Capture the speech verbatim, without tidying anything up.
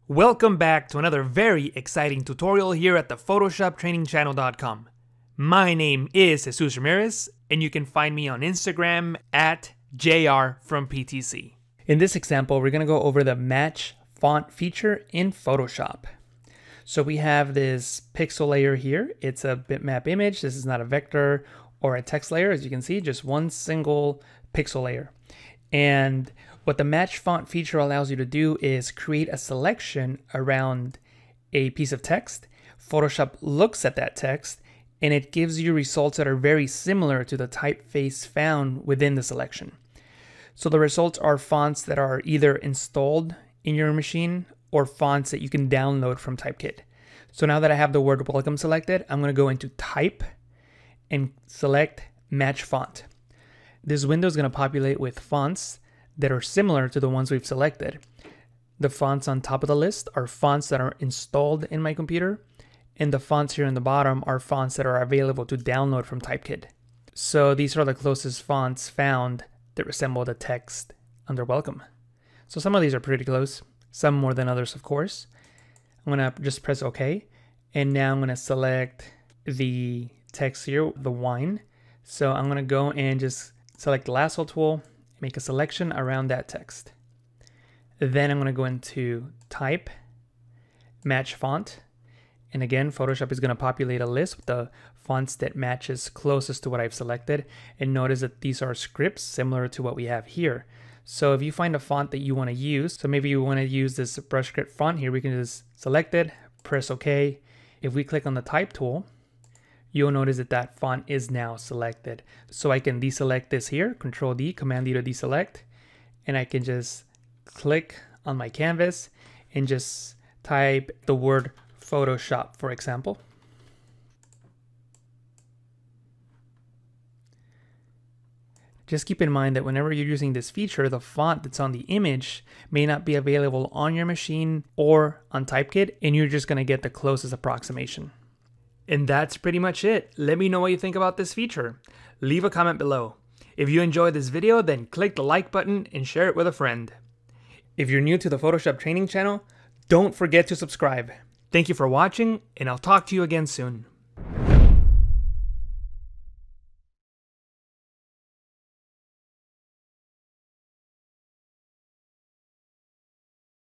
Welcome back to another very exciting tutorial here at the Photoshop Training Channel dot com. My name is Jesus Ramirez, and you can find me on Instagram at J R from P T C. In this example, we're going to go over the match font feature in Photoshop. So we have this pixel layer here. It's a bitmap image. This is not a vector or a text layer. As you can see, just one single pixel layer. And what the match font feature allows you to do is create a selection around a piece of text. Photoshop looks at that text and it gives you results that are very similar to the typeface found within the selection. So the results are fonts that are either installed in your machine or fonts that you can download from Typekit. So now that I have the word welcome selected, I'm going to go into type and select match font. This window is going to populate with fonts that are similar to the ones we've selected. The fonts on top of the list are fonts that are installed in my computer, and the fonts here in the bottom are fonts that are available to download from Typekit. So these are the closest fonts found that resemble the text under welcome. So some of these are pretty close, some more than others, of course. I'm going to just press OK, and now I'm going to select the text here, the wine. So I'm going to go and just select the lasso tool, make a selection around that text. Then I'm going to go into type, match font. And again, Photoshop is going to populate a list with the fonts that matches closest to what I've selected. And notice that these are scripts similar to what we have here. So if you find a font that you want to use, so maybe you want to use this brush script font here, we can just select it, press OK. If we click on the type tool, you'll notice that that font is now selected. So I can deselect this here, Control D, Command D to deselect, and I can just click on my canvas and just type the word Photoshop, for example. Just keep in mind that whenever you're using this feature, the font that's on the image may not be available on your machine or on Typekit, and you're just going to get the closest approximation. And that's pretty much it. Let me know what you think about this feature. Leave a comment below. If you enjoyed this video, then click the like button and share it with a friend. If you're new to the Photoshop Training Channel, don't forget to subscribe. Thank you for watching, and I'll talk to you again soon.